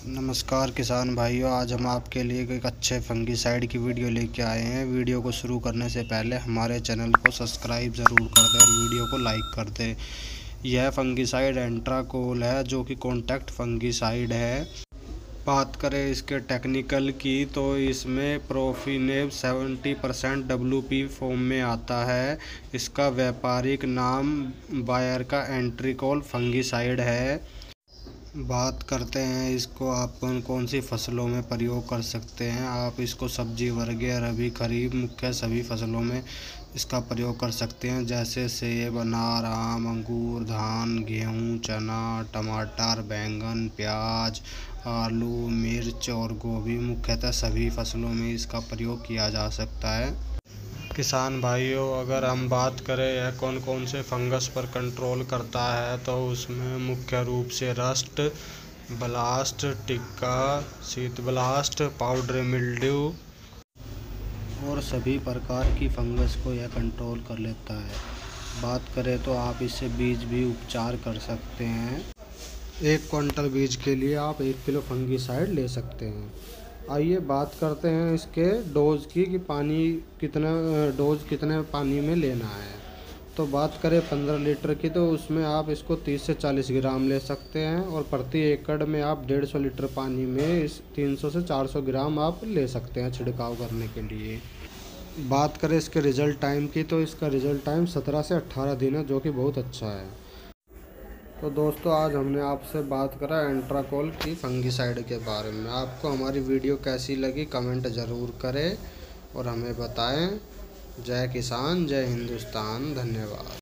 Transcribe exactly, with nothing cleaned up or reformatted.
नमस्कार किसान भाइयों, आज हम आपके लिए एक अच्छे फंगिसाइड की वीडियो लेके आए हैं। वीडियो को शुरू करने से पहले हमारे चैनल को सब्सक्राइब ज़रूर कर दें और वीडियो को लाइक कर दें। यह फंगिसाइड एंट्राकोल है, जो कि कॉन्टैक्ट फंगिसाइड है। बात करें इसके टेक्निकल की तो इसमें प्रोफिनेब सत्तर परसेंट डब्ल्यू पी फॉर्म में आता है। इसका व्यापारिक नाम बायर का एंट्राकोल फंगिसाइड है। बात करते हैं इसको आप कौन कौन सी फसलों में प्रयोग कर सकते हैं। आप इसको सब्जी वर्गीय, रबी, खरीफ, मुख्य सभी फसलों में इसका प्रयोग कर सकते हैं, जैसे सेब, अनार, आम, अंगूर, धान, गेहूं, चना, टमाटर, बैंगन, प्याज, आलू, मिर्च और गोभी। मुख्यतः सभी फसलों में इसका प्रयोग किया जा सकता है। किसान भाइयों, अगर हम बात करें यह कौन कौन से फंगस पर कंट्रोल करता है तो उसमें मुख्य रूप से रस्ट, ब्लास्ट, टिक्का, शीत ब्लास्ट, पाउडर मिल्ड्यू और सभी प्रकार की फंगस को यह कंट्रोल कर लेता है। बात करें तो आप इससे बीज भी उपचार कर सकते हैं। एक क्विंटल बीज के लिए आप एक किलो फंगिसाइड ले सकते हैं। आइए बात करते हैं इसके डोज की कि पानी कितना डोज कितने पानी में लेना है। तो बात करें पंद्रह लीटर की तो उसमें आप इसको तीस से चालीस ग्राम ले सकते हैं, और प्रति एकड़ में आप डेढ़ सौ लीटर पानी में इस तीन सौ से चार सौ ग्राम आप ले सकते हैं छिड़काव करने के लिए। बात करें इसके रिज़ल्ट टाइम की तो इसका रिज़ल्ट टाइम सत्रह से अट्ठारह दिन है, जो कि बहुत अच्छा है। तो दोस्तों, आज हमने आपसे बात करा एंट्राकोल की फंगिसाइड के बारे में। आपको हमारी वीडियो कैसी लगी कमेंट ज़रूर करें और हमें बताएं। जय किसान, जय हिंदुस्तान, धन्यवाद।